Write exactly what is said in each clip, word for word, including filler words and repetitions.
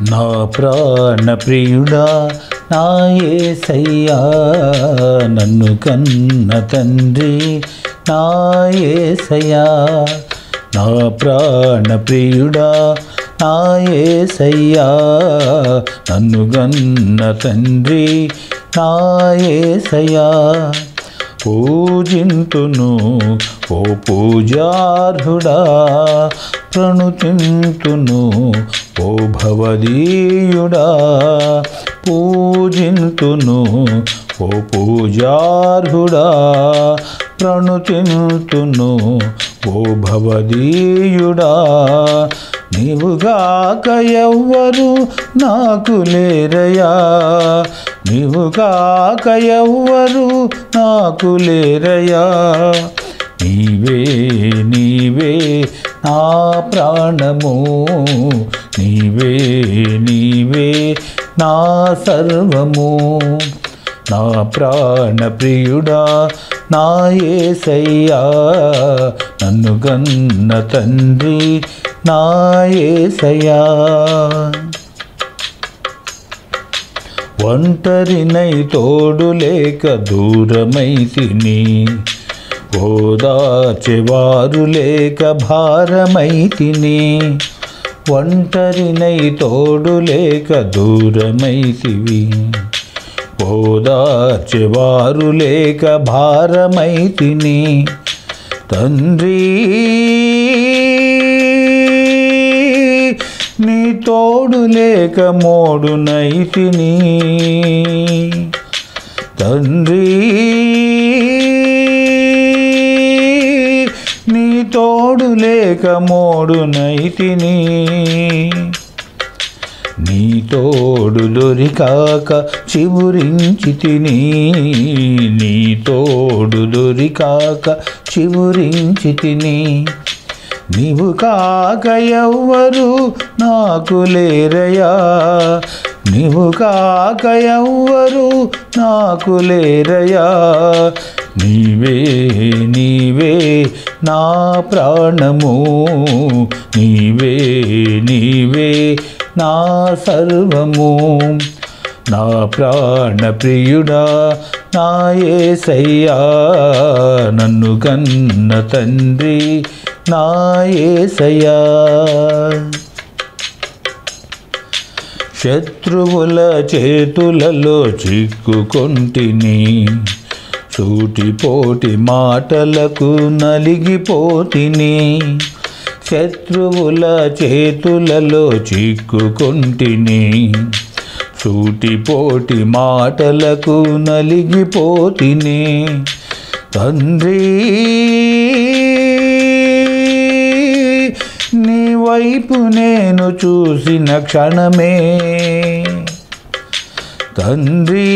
నా ప్రాణ ప్రియుడా నా యేసయ్యా, నన్ను కన్న తండ్రి నా యేసయ్యా. నా ప్రాణ ప్రియుడా నా యేసయ్యా, నన్ను కన్న తండ్రి నా యేసయ్యా. పూజింతును ఓ పూజార్హుడా, ప్రణుతింతును ఓ భవదీయుడా. పూజింతును ఓ పూజార్హుడా, ప్రణుతింతును ఓ భవదీయుడా. నీవుగాక ఎవ్వరు నాకు లేరయా, నీవుగాక ఎవ్వరు నాకు లేరయా. నీవే నీవే నా ప్రాణము, నీవే నీవే నా సర్వము. నా ప్రాణ ప్రియుడా నా యేసయ్యా, నన్ను కన్న తండ్రి నా యేసయ్యా. ఒంటరినై తోడు లేక దూరమైతిని, ఓదార్చెవారు లేక భారమైతిని. ఒంటరినై తోడు లేక దూరమైతివి, ఓదార్చెవారు లేక భారమైతిని. తండ్రి నీ తోడు లేక మోడునైతిని. తండ్రి నీ తోడు లేక మోడునైతిని. నీ తోడు దొరికాక చివురించితిని, నీ తోడు దొరికాక చివురించితిని. నీవు కాక ఎవ్వరు నాకు లేరయా, నీవు కాక ఎవ్వరు నాకు లేరయా. నీవే నీవే నా ప్రాణము, నీవే నీవే నా సర్వము. నా ప్రాణ ప్రియుడా నా యేసయ్యా, నన్ను కన్న తండ్రి నా యేసయ్యా. శత్రువుల చేతులలో చిక్కుకొంటిని, సూటిపోటి మాటలకు నలిగిపోతిని. శత్రువుల చేతులలో చిక్కుకొంటిని, సూటిపోటి మాటలకు నలిగిపోతిని. తండ్రి నీ వైపు నేను చూసిన క్షణమే, తండ్రి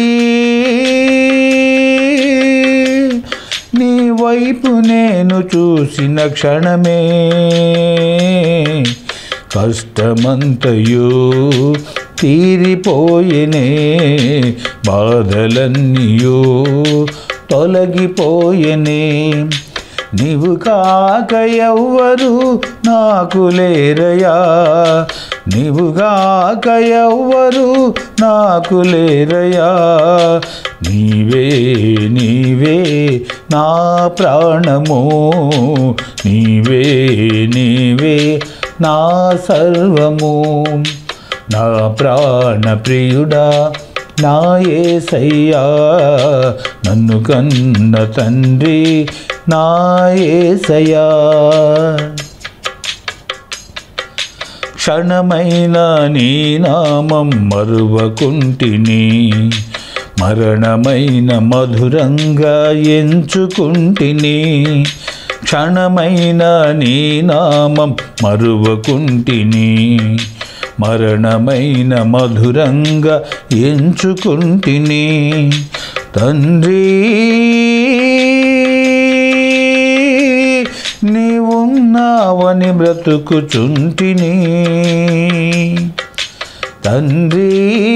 నీ వైపు నేను చూసిన క్షణమే. కష్టమంతయు తీరిపోయేనే, బాధలన్నీయు తొలగిపోయేనే. నీవు కాక ఎవ్వరు నాకు లేరయా, నీవు కాక ఎవ్వరు నాకు లేరయా. నీవే నీవే నా ప్రాణము, నీవే నీవే నా సర్వము. నా ప్రాణ ప్రియుడా నా యేసయ్యా, నన్ను కన్న తండ్రి నా యేసయ్యా. క్షణమైన నీ నామం మరువకుంటిని, మరణమైన మధురంగా ఎంచుకుంటిని. క్షణమైన నీ నామం మరువకుంటిని, మరణమైన మధురంగా ఎంచుకుంటిని. తండ్రి నీవున్నావని బ్రతుకుచుంటిని, తండ్రి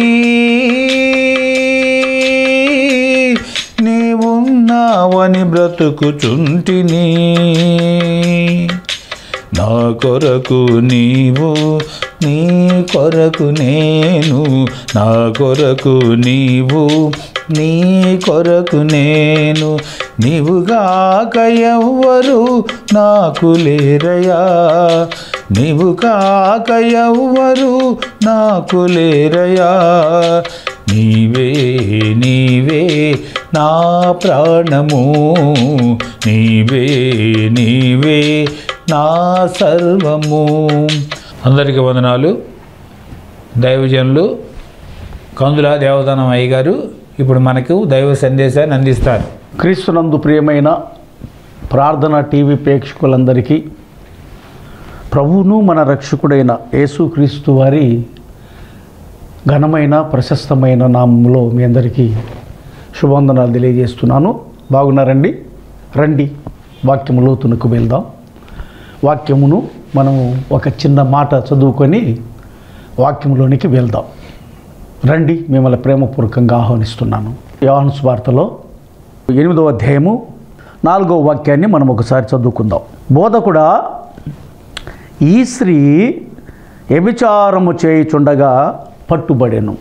నీవున్నావని బ్రతుకుచుంటిని. నా కొరకు నీవు నీ కొరకు నేను, నా కొరకు నీవు, నీ కొరకు నేను. నీవుగాక ఎవ్వరు నాకు లేరయా, నీవు కాక ఎవ్వరు నాకు లేరయా. నీవే నీవే నా ప్రాణము, నీవే నీవే నా సర్వము. అందరికీ వందనాలు. దైవజనులు కందుల దేవదానం అయ్య గారు ఇప్పుడు మనకు దైవ సందేశాన్ని అందిస్తారు. క్రీస్తునందు ప్రియమైన ప్రార్థన టీవీ ప్రేక్షకులందరికీ ప్రభువును మన రక్షకుడైన యేసుక్రీస్తు వారి ఘనమైన ప్రశస్తమైన నామంలో మీ అందరికీ శుభవందనాలు తెలియజేస్తున్నాను. బాగున్నారండి? రండి వాక్యము లోతునకు వెళ్దాం. వాక్యమును మనము ఒక చిన్న మాట చదువుకొని వాక్యములోనికి వెళ్దాం. రండి, మిమ్మల్ని ప్రేమపూర్వకంగా ఆహ్వానిస్తున్నాను. యోహాను సువార్తలో ఎనిమిదవ అధ్యాయము నాలుగవ వాక్యాన్ని మనం ఒకసారి చదువుకుందాం. బోధకుడా, ఈ స్త్రీ వ్యభిచారము చేయుచుండగా పట్టుబడెను.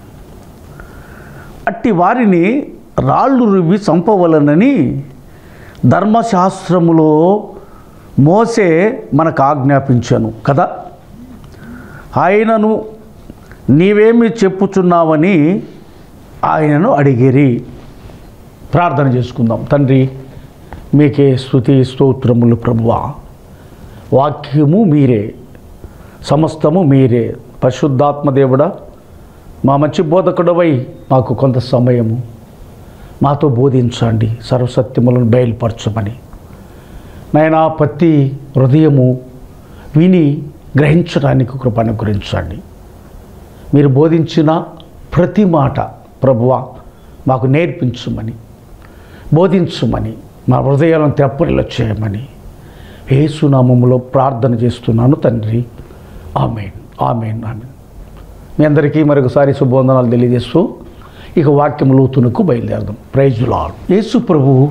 అట్టి వారిని రాళ్ళు రువ్వి చంపవలనని ధర్మశాస్త్రములో మోసే మనకు ఆజ్ఞాపించాను కదా. ఆయనను నీవేమి చెప్పుచున్నావని ఆయనను అడిగిరి. ప్రార్థన చేసుకుందాం. తండ్రి, మీకే స్తుతి స్తోత్రములు ప్రభువా. వాక్యము మీరే, సమస్తము మీరే. పరిశుద్ధాత్మదేవుడా, మా మంచి బోధకుడవై మాకు కొంత సమయము మాతో బోధించండి, సర్వసత్యములను బయలుపరచమని. నాయనా, ప్రతి హృదయము విని గ్రహించడానికి కృప అనుగ్రహించండి. మీరు బోధించిన ప్రతి మాట ప్రభువా మాకు నేర్పించమని, బోధించమని, మా హృదయాలను తెప్పరిల్ల చేయమని యేసు నామములో ప్రార్థన చేస్తున్నాను తండ్రి. ఆమేన్, ఆమేన్, ఆమేన్. మీ అందరికీ మరొకసారి శుభవందనాలు తెలియజేస్తూ ఇక వాక్యం లోతునకు బయలుదేరదాం. Praise the lord. యేసు ప్రభువు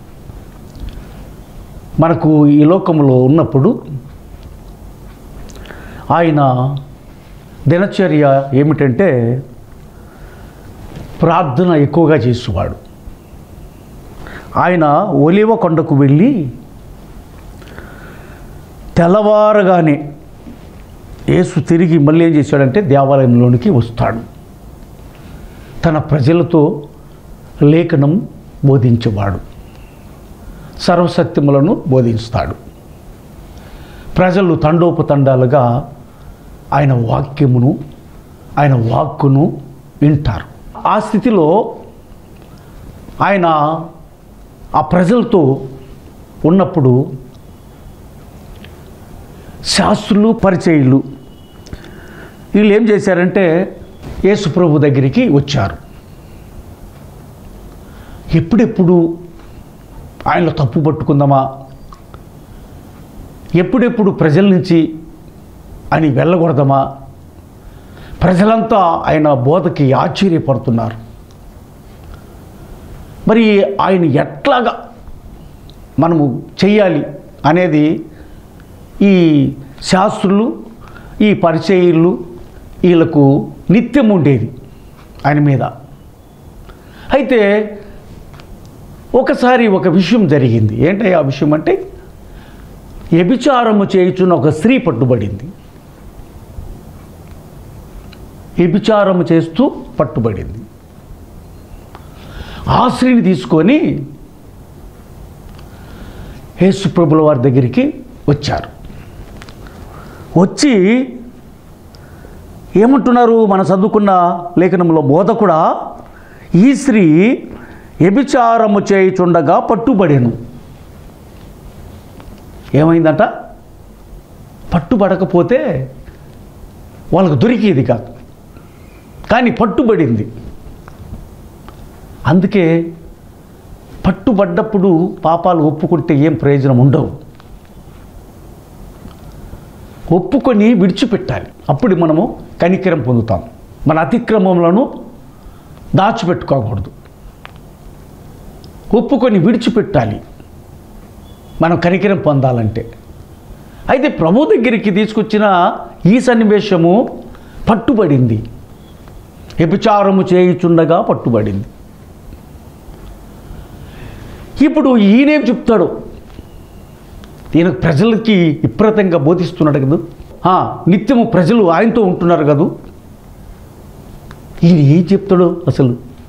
మనకు ఈ లోకంలో ఉన్నప్పుడు ఆయన దినచర్య ఏమిటంటే ప్రార్థన ఎక్కువగా చేసేవాడు. ఆయన ఒలీవ కొండకు వెళ్ళి తెల్లవారగానే యేసు తిరిగి మళ్ళీ ఏం చేశాడంటే దేవాలయంలోనికి వస్తాడు. తన ప్రజలతో లేఖనం బోధించేవాడు, సర్వసత్యములను బోధిస్తాడు. ప్రజలు తండోపతండాలుగా ఆయన వాక్యమును, ఆయన వాక్కును వింటారు. ఆ స్థితిలో ఆయన ఆ ప్రజలతో ఉన్నప్పుడు శాస్త్రులు, పరిచయులు వీళ్ళు ఏం చేశారంటే యేసు ప్రభు దగ్గరికి వచ్చారు. ఎప్పుడెప్పుడు ఆయనలో తప్పు పట్టుకుందామా, ఎప్పుడెప్పుడు ప్రజల నుంచి అని వెళ్ళకూడదమా, ప్రజలంతా ఆయన బోధకి ఆశ్చర్యపడుతున్నారు. మరి ఆయన ఎట్లాగా మనము చెయ్యాలి అనేది ఈ శాస్త్రులు, ఈ పరిచయులు వీళ్ళకు నిత్యం ఉండేది ఆయన మీద. అయితే ఒకసారి ఒక విషయం జరిగింది. ఏంటి ఆ విషయం అంటే, వ్యభిచారము చేయుచున్న ఒక స్త్రీ పట్టుబడింది. వ్యభిచారము చేస్తూ పట్టుబడింది. ఆ స్త్రీని తీసుకొని యేసు ప్రభుల వారి దగ్గరికి వచ్చారు. వచ్చి ఏమంటున్నారు? మన చదువుకున్న లేఖనంలో, బోధకుడా, ఈ స్త్రీ వ్యభిచారము చేయుచుండగా పట్టుబడెను. ఏమైందట? పట్టుబడకపోతే వాళ్ళకు దొరికేది కాదు, కానీ పట్టుబడింది. అందుకే పట్టుబడ్డప్పుడు పాపాలు ఒప్పుకుంటే ఏం ప్రయోజనం ఉండవు. ఒప్పుకొని విడిచిపెట్టాలి, అప్పుడు మనము కనికరం పొందుతాం. మన అతిక్రమములను దాచిపెట్టుకోకూడదు, ఒప్పుకొని విడిచిపెట్టాలి మనం కనికరం పొందాలంటే. అయితే ప్రభు దగ్గరికి తీసుకొచ్చిన ఈ సన్నివేశము పట్టుబడింది, వ్యభిచారము చేయుచుండగా పట్టుబడింది. ఇప్పుడు ఈయనేం చెప్తాడు? ఈయన ప్రజలకి విపరీతంగా బోధిస్తున్నాడు కదా, నిత్యము ప్రజలు ఆయనతో ఉంటున్నారు కదా. ఈయన ఏం చెప్తాడు? అసలు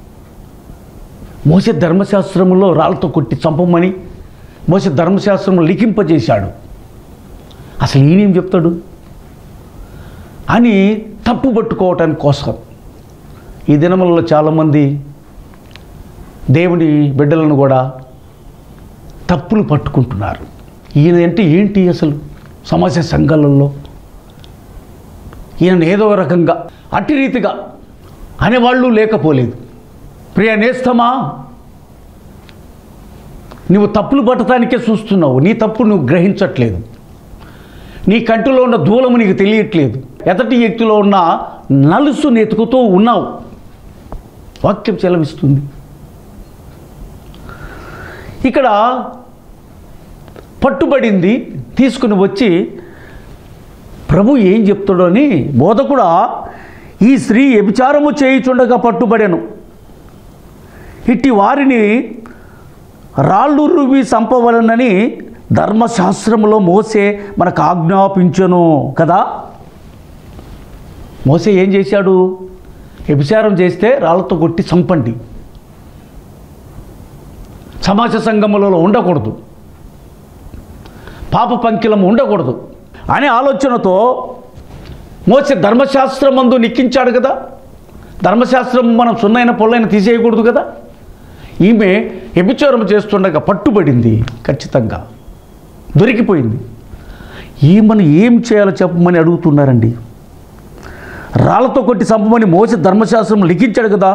మోసే ధర్మశాస్త్రంలో రాళ్ళతో కొట్టి చంపమని మోసే ధర్మశాస్త్రంలో లిఖింపజేశాడు. అసలు ఈయనేం చెప్తాడు అని తప్పు పట్టుకోవటానికి కోసం ఈ దినములలో చాలామంది దేవుని బిడ్డలను కూడా తప్పులు పట్టుకుంటున్నారు. ఈయన అంటే ఏంటి అసలు సమాజ సంఘాలలో? ఈయన ఏదో రకంగా అట్టి రీతిగా అనేవాళ్ళు లేకపోలేదు. ప్రియ నేస్తమా, నువ్వు తప్పులు పట్టడానికే చూస్తున్నావు. నీ తప్పు నువ్వు గ్రహించట్లేదు. నీ కంటిలో ఉన్న దూలము నీకు తెలియట్లేదు. ఎదటి వ్యక్తిలో ఉన్న నలుసు నెతుకుతూ ఉన్నావు. వాక్యం చెలవిస్తుంది. ఇక్కడ పట్టుబడింది, తీసుకుని వచ్చి ప్రభు ఏం చెప్తాడో అని బోధకుడా, ఈ స్త్రీ వ్యభిచారము చేయుచుండగా పట్టుబడెను, ఇట్టి వారిని రాళ్ళు రువి చంపవలనని ధర్మశాస్త్రంలో మోసే మనకు ఆజ్ఞాపించను కదా. మోసే ఏం చేశాడు? వ్యభిచారం చేస్తే రాళ్ళతో కొట్టి చంపండి, సమాజ సంఘములలో ఉండకూడదు, పాప పంకిలం ఉండకూడదు అనే ఆలోచనతో మోసే ధర్మశాస్త్రం మందు నిక్కించాడు కదా. ధర్మశాస్త్రం మనం సున్నైన పొల్లైన తీసేయకూడదు కదా. ఈమె వ్యభిచారం చేస్తుండగా పట్టుబడింది, ఖచ్చితంగా దొరికిపోయింది. ఈమెను ఏం చేయాలో చెప్పమని అడుగుతున్నారండి. రాళ్ళతో కొట్టి చంపమని మోసే ధర్మశాస్త్రం లిఖించాడు కదా,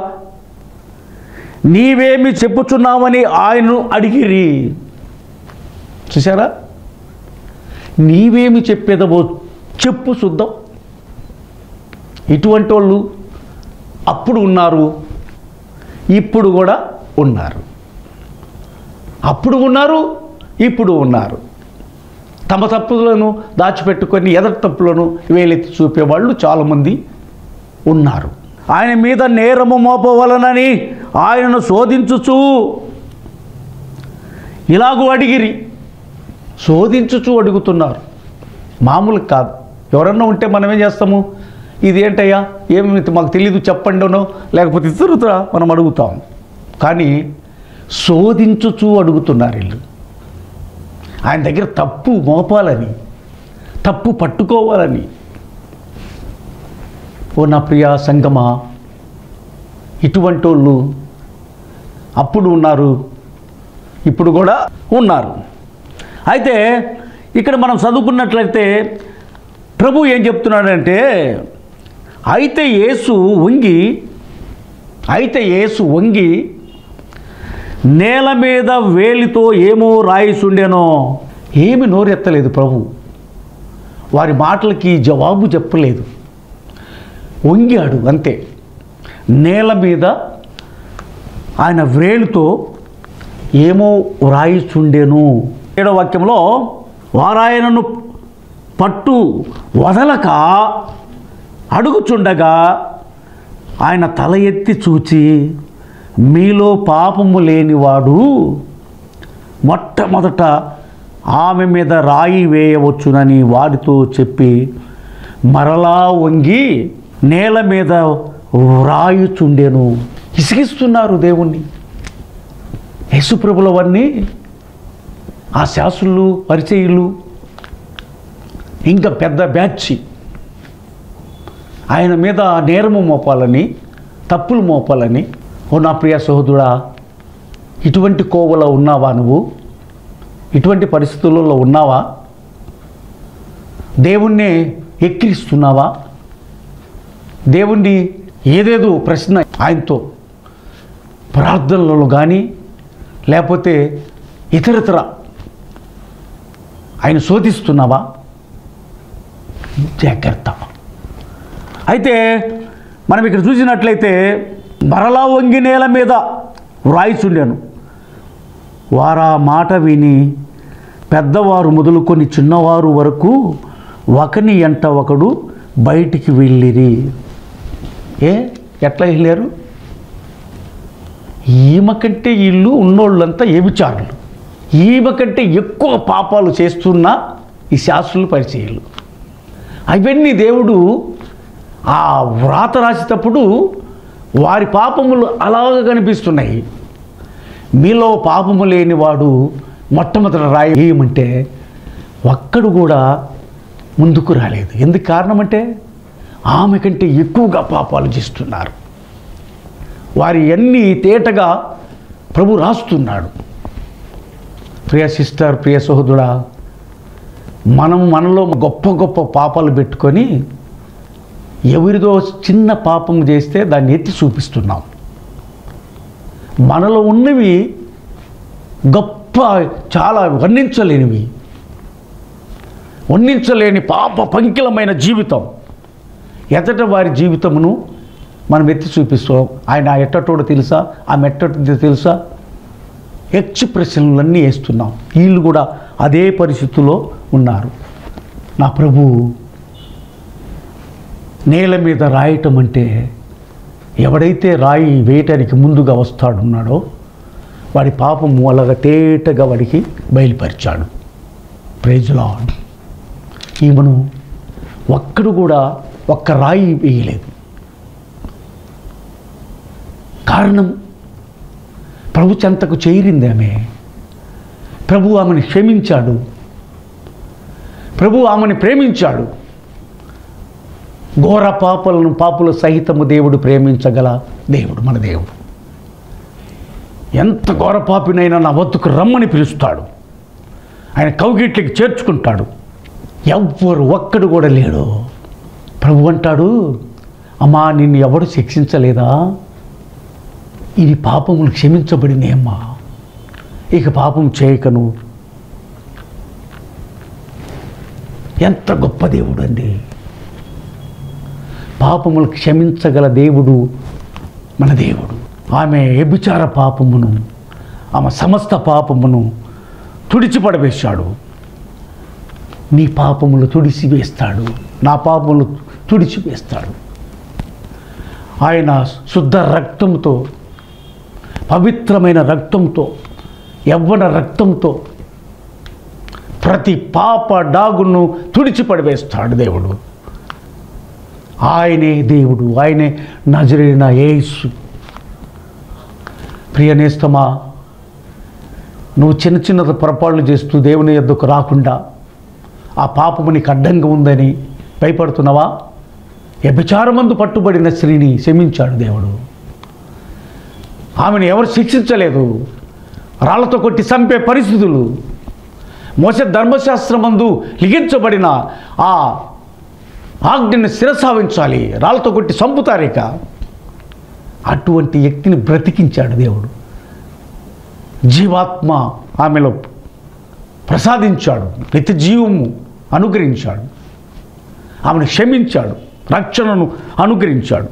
నీవేమి చెప్పుచున్నావని ఆయనను అడిగిరి. చూసారా? నీవేమి చెప్పేదవో చెప్పు చూద్దాం. ఇటువంటి వాళ్ళు అప్పుడు ఉన్నారు, ఇప్పుడు కూడా ఉన్నారు. అప్పుడు ఉన్నారు, ఇప్పుడు ఉన్నారు. తమ తప్పులను దాచిపెట్టుకొని ఎదటి తప్పులను వేలెత్తి చూపేవాళ్ళు చాలామంది ఉన్నారు. ఆయన మీద నేరము మోపవలనని ఆయనను శోధించుచు ఇలాగూ అడిగిరి. శోధించుచు అడుగుతున్నారు, మామూలు కాదు. ఎవరన్నా ఉంటే మనం ఏం చేస్తాము? ఇది ఏంటయ్యా, ఏమి మాకు తెలీదు చెప్పండినో, లేకపోతే ఇతరురా మనం అడుగుతాం. కానీ శోధించుచు అడుగుతున్నారు వీళ్ళు. ఆయన దగ్గర తప్పు మోపాలని, తప్పు పట్టుకోవాలని. ఓ నా ప్రియ సంగమా, ఇటువంటి వాళ్ళు అప్పుడు ఉన్నారు, ఇప్పుడు కూడా ఉన్నారు. అయితే ఇక్కడ మనం చదువుకున్నట్లయితే ప్రభు ఏం చెప్తున్నాడంటే, అయితే యేసు వంగి అయితే యేసు వంగి నేల మీద వేలితో ఏమో రాయిసుండెనో. ఏమి నోరెత్తలేదు ప్రభు, వారి మాటలకి జవాబు చెప్పలేదు. వంగాడు అంతే. నేల మీద ఆయన వేలుతో ఏమో వ్రాయిచుండెను. ఏడో వాక్యంలో వారాయనను పట్టు వదలక అడుగుచుండగా ఆయన తల ఎత్తి చూచి, మీలో పాపము లేనివాడు మొట్టమొదట ఆమె మీద రాయి వేయవచ్చునని వాడితో చెప్పి మరలా వంగి నేల మీద వ్రాయుచుండెను. ఇసిగిస్తున్నారు దేవుణ్ణి. యేసుప్రభులవన్నీ ఆ శాస్త్రులు, పరిచయులు, ఇంకా పెద్ద బ్యాచ్ ఆయన మీద నేరము మోపాలని, తప్పులు మోపాలని. ఓ నా ప్రియ సహోదరుడా, ఇటువంటి కోవలో ఉన్నావా నువ్వు? ఇటువంటి పరిస్థితులలో ఉన్నావా? దేవుణ్ణి ఎక్కిరిస్తున్నావా? దేవుణ్ణి ఏదేదో ప్రశ్న ఆయనతో ప్రార్థనలలో కానీ లేకపోతే ఇతరతర ఆయన శోధిస్తున్నావా? జాగ్రత్త. అయితే మనం ఇక్కడ చూసినట్లయితే మరలా వంగి నేల మీద వ్రాయిచుండాను. వారా మాట విని పెద్దవారు మొదలుకొని చిన్నవారు వరకు ఒకని ఎంట ఒకడు బయటికి వెళ్ళిరి. ఏ ఎట్లా వెళ్ళారు? ఈమె కంటే ఇల్లు ఉన్నోళ్ళంతా వ్యభిచారులు, ఈమె కంటే ఎక్కువ పాపాలు చేస్తున్న ఈ శాస్త్రులు పరిచయాలు. అవన్నీ దేవుడు ఆ వ్రాత రాసేటప్పుడు వారి పాపములు అలాగ కనిపిస్తున్నాయి. మీలో పాపము లేనివాడు మొట్టమొదటి రాయి ఏమంటే ఒక్కడు కూడా ముందుకు రాలేదు. ఎందుకు కారణం అంటే ఆమె కంటే ఎక్కువగా పాపాలు చేస్తున్నారు. వారి అన్నీ తేటగా ప్రభు రాస్తున్నాడు. ప్రియ సిస్టర్, ప్రియ సహోదరుడా, మనం మనలో గొప్ప గొప్ప పాపాలు పెట్టుకొని ఎవరిదో చిన్న పాపం చేస్తే దాన్ని ఎత్తి చూపిస్తున్నాం. మనలో ఉన్నవి గొప్ప, చాలా వర్ణించలేనివి, వర్ణించలేని పాప పంకిలమైన జీవితం. ఎదట వారి జీవితమును మనం ఎత్తి చూపిస్తాం. ఆయన ఎట్టటోడో తెలుసా, ఆమె ఎట్టటో తెలుసా, ఎక్స్ప్రెషన్లన్నీ వేస్తున్నాం. వీళ్ళు కూడా అదే పరిస్థితుల్లో ఉన్నారు. నా ప్రభు నేల మీద రాయటం అంటే ఎవడైతే రాయి వేయటానికి ముందుగా వస్తాడున్నాడో వాడి పాపము అలాగ తేటగా వాడికి బయలుపరిచాడు. Praise lord. ఈమెను ఒక్కడు కూడా ఒక్క రాయి వేయలేదు. కారణం ప్రభు చెంతకు చేరింది ఆమె. ప్రభు ఆమెను క్షమించాడు, ప్రభు ఆమెను ప్రేమించాడు. ఘోర పాపలను పాపుల సహితము దేవుడు ప్రేమించగల దేవుడు మన దేవుడు. ఎంత ఘోర పాపినైనా నా వద్దకు రమ్మని పిలుస్తాడు. ఆయన కౌగిట్లకి చేర్చుకుంటాడు. ఎవ్వరు ఒక్కడు కూడా లేడు. ప్రభు అంటాడు, అమ్మా నిన్ను ఎవడు శిక్షించలేదా? ఇది పాపములు క్షమించబడినేమ్మా, ఇక పాపం చేయకను. ఎంత గొప్ప దేవుడు అండి. పాపములు క్షమించగల దేవుడు మన దేవుడు. ఆమె వ్యభిచార పాపమును, ఆమె సమస్త పాపమును తుడిచిపడవేశాడు. నీ పాపములు తుడిచివేస్తాడు, నా పాపములు తుడిచివేస్తాడు. ఆయన శుద్ధ రక్తంతో, పవిత్రమైన రక్తంతో, యవ్వన రక్తంతో ప్రతి పాప డాగును తుడిచిపడవేస్తాడు దేవుడు. ఆయనే దేవుడు, ఆయనే నజరేయుడైన యేసు. ప్రియనేస్తమా, నువ్వు చిన్న చిన్న పొరపాట్లు చేస్తూ దేవుని యొద్దకు రాకుండా ఆ పాపము నీకు అడ్డంగా ఉందని భయపడుతున్నావా? వ్యభిచారమందు పట్టుబడిన స్త్రీని క్షమించాడు దేవుడు. ఆమెను ఎవరు శిక్షించలేదు. రాళ్లతో కొట్టి చంపే పరిస్థితులు, మోసే ధర్మశాస్త్రమందు లిఖించబడిన ఆ ఆజ్ఞని శిరసావించాలి, రాళ్ళతో కొట్టి చంపుతారేక. అటువంటి వ్యక్తిని బ్రతికించాడు దేవుడు. జీవాత్మ ఆమెలో ప్రసాదించాడు, నిత్య జీవము అనుగ్రహించాడు, ఆమెను క్షమించాడు, రక్షణను అనుగ్రహించాడు.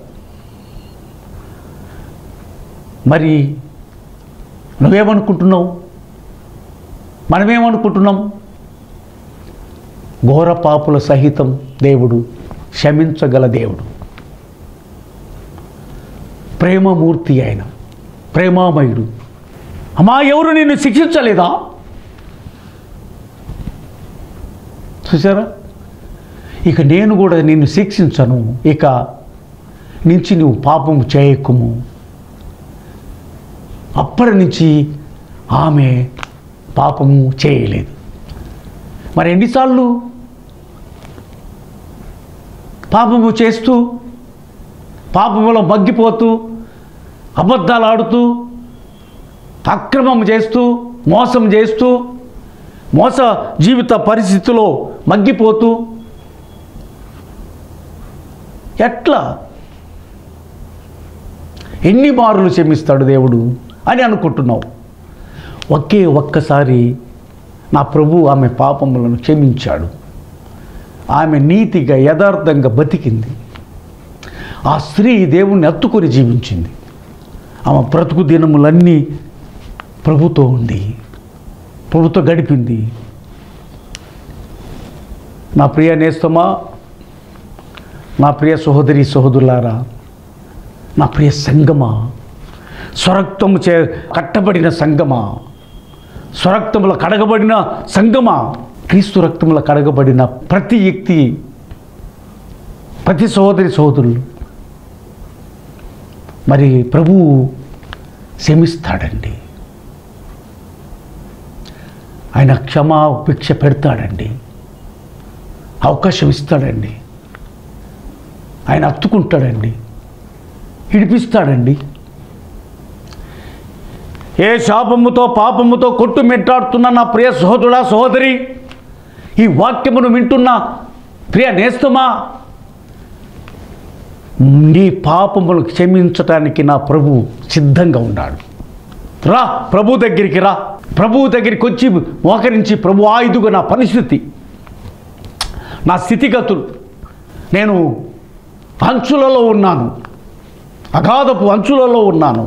మరి నువ్వేమనుకుంటున్నావు? మనమేమనుకుంటున్నాం? ఘోర పాపుల సహితం దేవుడు క్షమించగల దేవుడు. ప్రేమమూర్తి ఆయన, ప్రేమామయుడు. అమ్మా ఎవరు నిన్ను శిక్షించలేదా? చూసారా? ఇక నేను కూడా నిన్ను శిక్షించను, ఇక నుంచి నువ్వు పాపము చేయకుము. అప్పటి నుంచి ఆమె పాపము చేయలేదు. మరి ఎన్నిసార్లు పాపము చేస్తూ, పాపములో మగ్గిపోతూ, అబద్ధాలు ఆడుతూ, అక్రమం చేస్తూ, మోసం చేస్తూ, మోస జీవిత పరిస్థితిలో మగ్గిపోతూ ఎట్లా ఎన్ని మారులు క్షమిస్తాడు దేవుడు అని అనుకుంటున్నావు? ఒకే ఒక్కసారి నా ప్రభు ఆమె పాపములను క్షమించాడు. ఆమె నీతిగా యథార్థంగా బతికింది. ఆ స్త్రీ దేవుణ్ణి హత్తుకొని జీవించింది. ఆమె బ్రతుకు దినములన్నీ ప్రభుతో ఉంది, ప్రభుతో గడిపింది. నా ప్రియ నేస్తమా, నా ప్రియ సహోదరి సహోదరులారా, నా ప్రియ సంగమా, స్వరక్తము చే కట్టబడిన సంగమా, స్వరక్తముల కడగబడిన సంగమా, క్రీస్తు రక్తముల కడగబడిన ప్రతి వ్యక్తి, ప్రతి సహోదరి సహోదరులు మరి ప్రభువు క్షమిస్తాడండి. ఆయన క్షమాభిక్ష పెడతాడండి, అవకాశం ఇస్తాడండి, ఆయన హత్తుకుంటాడండి, విడిపిస్తాడండి. ఏ శాపముతో పాపముతో కొట్టుమిట్టాడుతున్న నా ప్రియ సహోదరుడా సహోదరి, ఈ వాక్యమును వింటున్న ప్రియ నేస్తమా, నీ పాపములు క్షమించటానికి నా ప్రభు సిద్ధంగా ఉన్నాడు. రా ప్రభు దగ్గరికి రా. ప్రభువు దగ్గరికి వచ్చి మోకరించి, ప్రభు ఆయుధుగా నా పరిస్థితి, నా స్థితిగతులు, నేను అంచులలో ఉన్నాను, అగాధపు అంచులలో ఉన్నాను,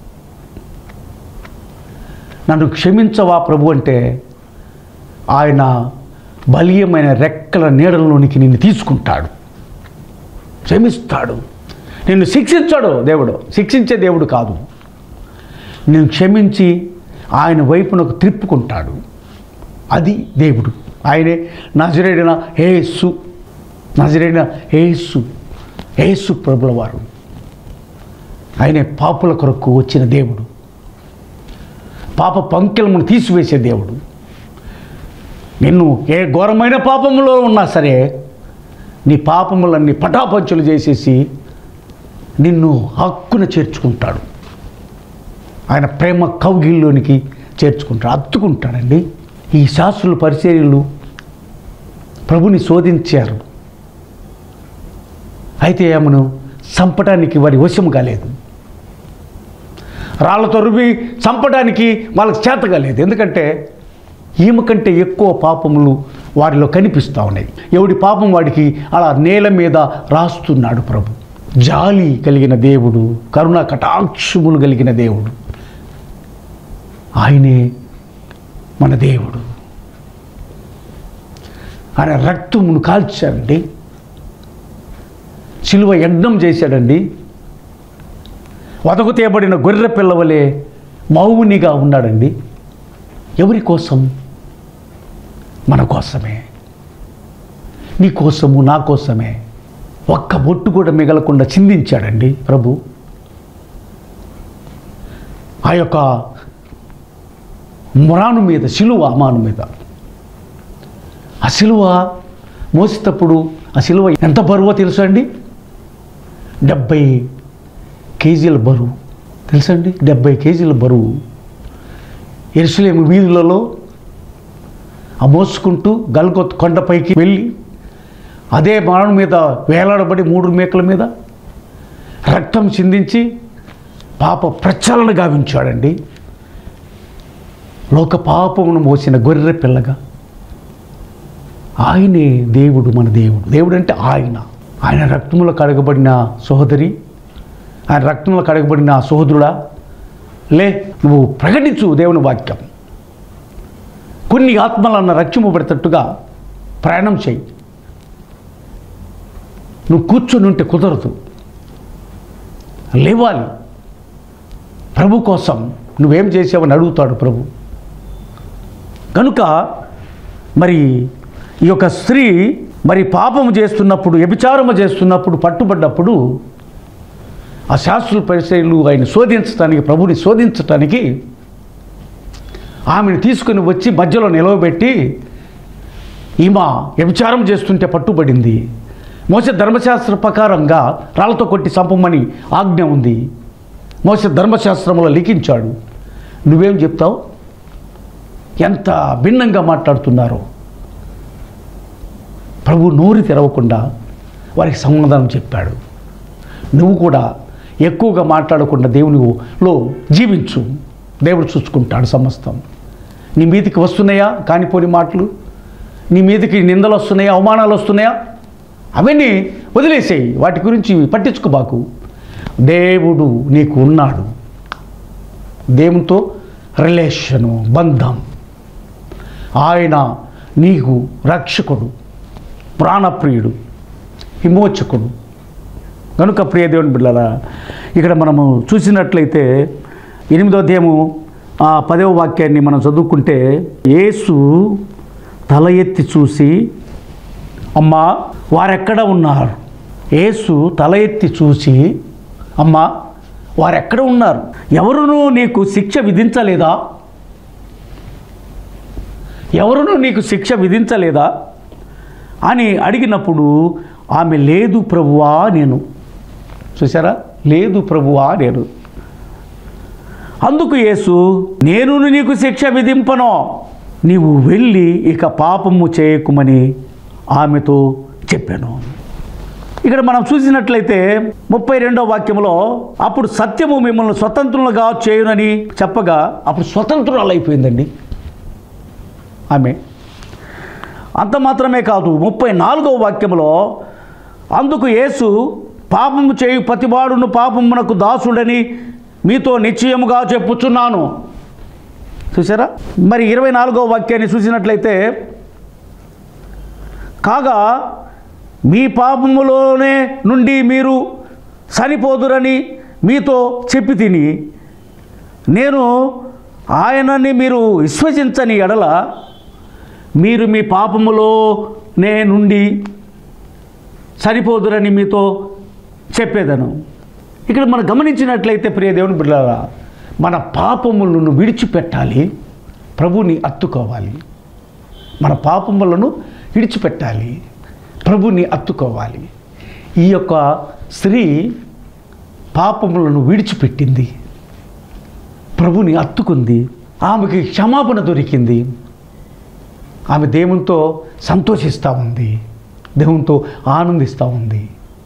నన్ను క్షమించవా ప్రభు అంటే ఆయన బలీయమైన రెక్కల నీడలోనికి నిన్ను తీసుకుంటాడు, క్షమిస్తాడు. నిన్ను శిక్షించాడు దేవుడు, శిక్షించే దేవుడు కాదు. నేను క్షమించి ఆయన వైపునకు త్రిప్పుకుంటాడు. అది దేవుడు. ఆయనే నజరేయుడైన యేసు, నజరేయుడైన యేసు, యేసు ప్రభుల వారు. ఆయనే పాపుల కొరకు వచ్చిన దేవుడు, పాప పంకెలను తీసివేసే దేవుడు. నిన్ను ఏ ఘోరమైన పాపములో ఉన్నా సరే నీ పాపములన్నీ పటాపంచులు చేసేసి నిన్ను హక్కున చేర్చుకుంటాడు. ఆయన ప్రేమ కౌగిల్లోనికి చేర్చుకుంటాడు, అత్తుకుంటాడండి. ఈ శాస్త్రులు పరిచర్యలు ప్రభుని శోధించారు, అయితే ఆమెను చంపడానికి వారి వశము కాలేదు. రాళ్లతో రువి చంపడానికి వాళ్ళకి చేత కాలేదు. ఎందుకంటే ఈమె కంటే ఎక్కువ పాపములు వారిలో కనిపిస్తూ ఉన్నాయి. ఎవడి పాపం వాడికి అలా నేల మీద రాస్తున్నాడు ప్రభు. జాలి కలిగిన దేవుడు, కరుణ కటాక్షములు కలిగిన దేవుడు, ఆయనే మన దేవుడు. ఆయన రక్తమును కాల్చాడండి, శిలువ యజ్ఞం చేశాడండి. వదకు తేబడిన గొర్రె పిల్లవలే మౌనిగా ఉన్నాడండి. ఎవరి కోసం? మన కోసమే, నీ కోసము, నా కోసమే. ఒక్క బొట్టు కూడా మిగలకుండా చిందించాడండి ప్రభు. ఆ యొక్క మురాను మీద, శిలువ అమాను మీద, ఆ శిలువ మోసేటప్పుడు ఆ శిలువ ఎంత బరువో తెలుసా అండి? డెబ్బై కేజీల బరువు తెలుసండి. డెబ్బై కేజీల బరువు యెరూషలేము వీధులలో ఆ మోసుకుంటూ గల్గొత్ కొండపైకి వెళ్ళి అదే మరణం మీద వేలాడబడి మూడు మేకల మీద రక్తం చిందించి పాప ప్రచలన గావించాడండి. లోక పాపమును మోసిన గొర్రె పిల్లగా ఆయనే దేవుడు, మన దేవుడు. దేవుడు అంటే ఆయన. ఆయన రక్తములో కడగబడిన సహోదరి, ఆయన రక్తంలో కడగబడిన సహోదరుడా, లే, నువ్వు ప్రకటించు దేవుని వాక్యం. కొన్ని ఆత్మలన్న రక్షింపబడేటట్టుగా ప్రయాణం చేయి. నువ్వు కూర్చొని ఉంటే కుదరదు, లేవాలి. ప్రభు కోసం నువ్వేం చేసావని అడుగుతాడు ప్రభు. కనుక మరి ఈ యొక్క స్త్రీ మరి పాపము చేస్తున్నప్పుడు, వ్యభిచారము చేస్తున్నప్పుడు పట్టుబడ్డప్పుడు ఆ శాస్త్రుల పరిచర్యలు ఆయన శోధించడానికి, ప్రభుని శోధించటానికి ఆమెను తీసుకుని వచ్చి మధ్యలో నిలవబెట్టి, ఈమె వ్యభిచారం చేస్తుంటే పట్టుబడింది. మోసే ధర్మశాస్త్ర ప్రకారంగా రాళ్లతో కొట్టి చంపమని ఆజ్ఞ ఉంది. మోసే ధర్మశాస్త్రంలో లిఖించాడు. నువ్వేం చెప్తావు? ఎంత భిన్నంగా మాట్లాడుతున్నారో. ప్రభు నోరు తెరవకుండా వారికి సమాధానం చెప్పాడు. నువ్వు కూడా ఎక్కువగా మాట్లాడకుండా దేవునిలో జీవించు, దేవుడు చూసుకుంటాడు సమస్తం. నీ మీదకి వస్తున్నాయా కానిపోని మాటలు, నీ మీదకి నిందలు వస్తున్నాయా, అవమానాలు వస్తున్నాయా, అవన్నీ వదిలేసేయి, వాటి గురించి పట్టించుకోబాకు. దేవుడు నీకు ఉన్నాడు. దేవునితో రిలేషను, బంధం. ఆయన నీకు రక్షకుడు, ప్రాణప్రియుడు, విమోచకుడు, కనుక ప్రియ దేవుని బిడ్డలారా, ఇక్కడ మనము చూసినట్లయితే ఎనిమిదో అధ్యాయము ఆ పదవ వాక్యాన్ని మనం చదువుకుంటే, యేసు తల ఎత్తి చూసి, అమ్మా వారెక్కడ ఉన్నారు? యేసు తల ఎత్తి చూసి, అమ్మా వారెక్కడ ఉన్నారు? ఎవరునూ నీకు శిక్ష విధించలేదా? ఎవరునూ నీకు శిక్ష విధించలేదా అని అడిగినప్పుడు ఆమె, లేదు ప్రభువా నేను. చూసారా, లేదు ప్రభువా నేను. అందుకు యేసు, నేను నీకు శిక్ష విధింపను, నీవు వెళ్ళి ఇక పాపము చేయకుమని ఆమెతో చెప్పాను. ఇక్కడ మనం చూసినట్లయితే ముప్పై రెండవ వాక్యంలో, అప్పుడు సత్యము మిమ్మల్ని స్వతంత్రులుగా చేయునని చెప్పగా అప్పుడు స్వతంత్రురాలు అయిపోయిందండి ఆమె. అంత మాత్రమే కాదు, ముప్పై నాలుగవ వాక్యంలో, అందుకు యేసు, పాపము చేయు ప్రతివాడును పాపమునకు దాసుడని మీతో నిశ్చయముగా చెప్పుచున్నాను. చూసారా? మరి ఇరవై నాలుగవ వాక్యాన్ని చూసినట్లయితే, కాగా మీ పాపములోనే నుండి మీరు చనిపోదురని మీతో చెప్పి తిని, నేను ఆయనని మీరు విశ్వసించని ఎడల మీరు మీ పాపములోనే నుండి చనిపోదురని మీతో చెప్పేదను. ఇక్కడ మనం గమనించినట్లయితే ప్రియ దేవుని బిడ్డలారా, మన పాపములను విడిచిపెట్టాలి, ప్రభుని అత్తుకోవాలి. మన పాపములను విడిచిపెట్టాలి, ప్రభుని అత్తుకోవాలి. ఈ యొక్క స్త్రీ పాపములను విడిచిపెట్టింది, ప్రభుని అత్తుకుంది, ఆమెకి క్షమాపణ దొరికింది. ఆమె దేవునితో సంతోషిస్తూ ఉంది, దేవునితో ఆనందిస్తూ ఉంది.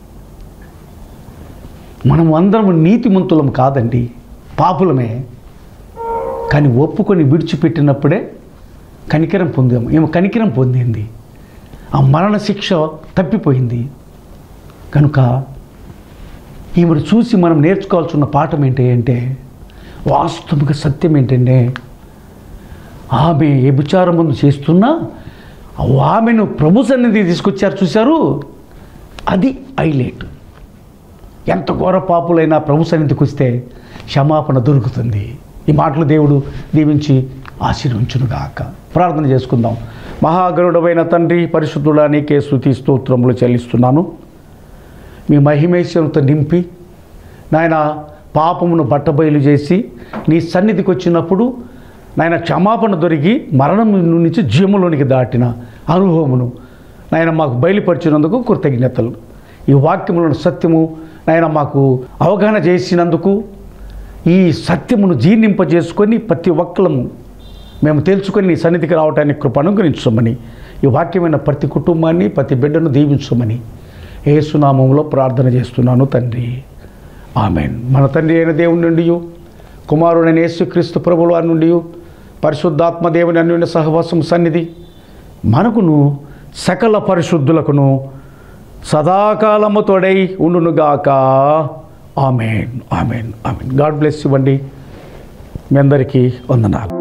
మనం అందరం నీతిమంతులం కాదండి, పాపులమే. కానీ ఒప్పుకొని విడిచిపెట్టినప్పుడే కనికరం పొందాము. ఏమో కనికరం పొందింది, ఆ మరణ శిక్ష తప్పిపోయింది. కనుక ఈమెను చూసి మనం నేర్చుకోవాల్సిన పాఠం ఏంటి అంటే, వాస్తవిక సత్యం ఏంటంటే, ఆమె వ్యభిచారం ముందు చేస్తున్నా ఆమెను ప్రభు సన్నిధి తీసుకొచ్చారు. చూశారు, అది హైలైట్. ఎంత ఘోర పాపులైనా ప్రభు సన్నిధికి వస్తే క్షమాపణ దొరుకుతుంది. ఈ మాటలు దేవుడు దీవించి ఆశీర్వించునుగాక. ప్రార్థన చేసుకుందాం. మహాగరుడమైన తండ్రి, పరిశుద్ధుడా, నీకే స్తుతి స్తోత్రములు చెల్లిస్తున్నాను. మీ మహిమేశ్వరంతో నింపి నాయన పాపమును బట్టబయలు చేసి నీ సన్నిధికి వచ్చినప్పుడు నాయన క్షమాపణ దొరికి మరణం నుంచి జీవములోనికి దాటిన అనుభవమును నాయన మాకు బయలుపరిచినందుకు కృతజ్ఞతలు. ఈ వాక్యములను సత్యము నాయన మాకు అవగాహన చేసినందుకు, ఈ సత్యమును జీర్ణింపజేసుకొని ప్రతి ఒక్కరము మేము తెలుసుకొని నీ సన్నిధికి రావడానికి కృప అనుగ్రహించమని, ఈ వాక్యమైన ప్రతి కుటుంబాన్ని ప్రతి బిడ్డను దీవించమని యేసునామములో ప్రార్థన చేస్తున్నాను తండ్రి, ఆమెన్. మన తండ్రి అయిన దేవుని నుండి, కుమారుడైన యేసుక్రీస్తు ప్రభువు వారి నుండి, పరిశుద్ధాత్మ దేవుని అన్యోన్య సహవాసం సన్నిధి మనకును సకల పరిశుద్ధులకును సదాకాలము తోడై ఉండునుగాక. Amen, amen, amen. God bless you అండి. మీ అందరికీ వందనాలు.